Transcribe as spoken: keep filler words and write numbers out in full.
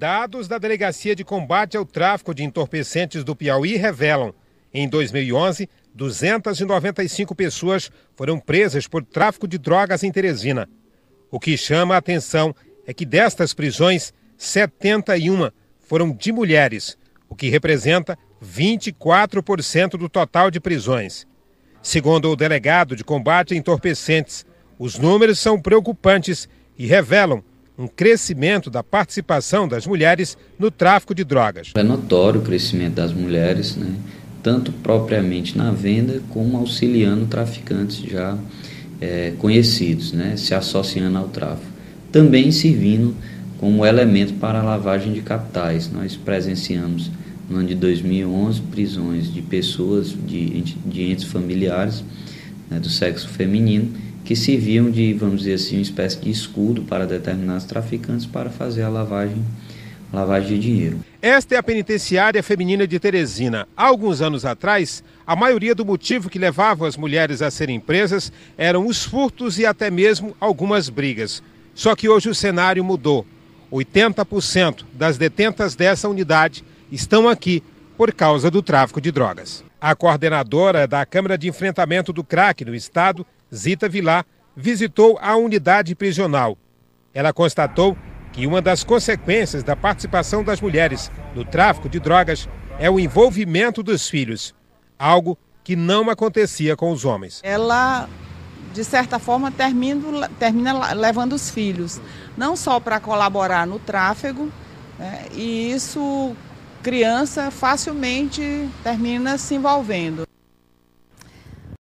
Dados da Delegacia de Combate ao Tráfico de Entorpecentes do Piauí revelam: em dois mil e onze, duzentas e noventa e cinco pessoas foram presas por tráfico de drogas em Teresina. O que chama a atenção é que destas prisões, setenta e uma foram de mulheres, o que representa vinte e quatro por cento do total de prisões. Segundo o delegado de combate a entorpecentes, os números são preocupantes e revelam um crescimento da participação das mulheres no tráfico de drogas. É notório o crescimento das mulheres, né? Tanto propriamente na venda como auxiliando traficantes já é, conhecidos, né? Se associando ao tráfico. Também servindo como elemento para a lavagem de capitais. Nós presenciamos no ano de dois mil e onze prisões de pessoas, de, de entes familiares, né, do sexo feminino, que serviam de, vamos dizer assim, uma espécie de escudo para determinados traficantes para fazer a lavagem, lavagem de dinheiro. Esta é a penitenciária feminina de Teresina. Há alguns anos atrás, a maioria do motivo que levava as mulheres a serem presas eram os furtos e até mesmo algumas brigas. Só que hoje o cenário mudou. oitenta por cento das detentas dessa unidade estão aqui por causa do tráfico de drogas. A coordenadora da Câmara de Enfrentamento do Crack no estado, Zita Vilar, visitou a unidade prisional. Ela constatou que uma das consequências da participação das mulheres no tráfico de drogas é o envolvimento dos filhos, algo que não acontecia com os homens. Ela, de certa forma, termina, termina levando os filhos, não só para colaborar no tráfego, né, e isso, criança facilmente termina se envolvendo.